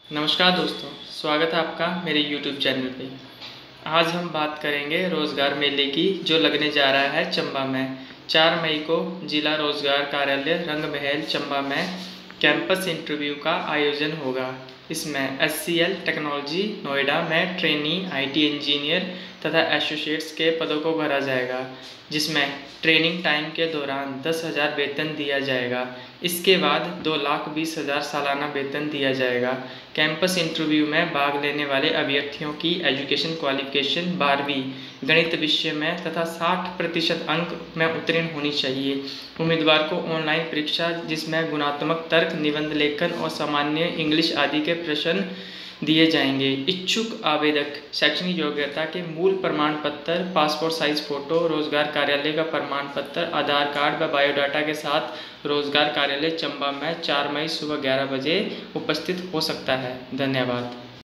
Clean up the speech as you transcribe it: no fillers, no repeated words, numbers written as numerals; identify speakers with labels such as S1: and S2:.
S1: नमस्कार दोस्तों, स्वागत है आपका मेरे YouTube चैनल पे। आज हम बात करेंगे रोज़गार मेले की जो लगने जा रहा है चंबा में। 4 मई को जिला रोज़गार कार्यालय रंग महल चंबा में कैंपस इंटरव्यू का आयोजन होगा। इसमें SCL टेक्नोलॉजी नोएडा में ट्रेनी IT इंजीनियर तथा एसोसिएट्स के पदों को भरा जाएगा, जिसमें ट्रेनिंग टाइम के दौरान 10,000 वेतन दिया जाएगा। इसके बाद 2,20,000 सालाना वेतन दिया जाएगा। कैंपस इंटरव्यू में भाग लेने वाले अभ्यर्थियों की एजुकेशन क्वालिफिकेशन 12वीं गणित विषय में तथा 60% अंक में उत्तीर्ण होनी चाहिए। उम्मीदवार को ऑनलाइन परीक्षा जिसमें गुणात्मक तर्क, निबंध लेखन और सामान्य इंग्लिश आदि के प्रश्न दिए जाएंगे। इच्छुक आवेदक शैक्षणिक योग्यता के मूल प्रमाण पत्र, पासपोर्ट साइज फोटो, रोजगार कार्यालय का प्रमाण पत्र, आधार कार्ड व बायोडाटा के साथ रोजगार कार्यालय चंबा में 4 मई सुबह 11 बजे उपस्थित हो सकता है। धन्यवाद।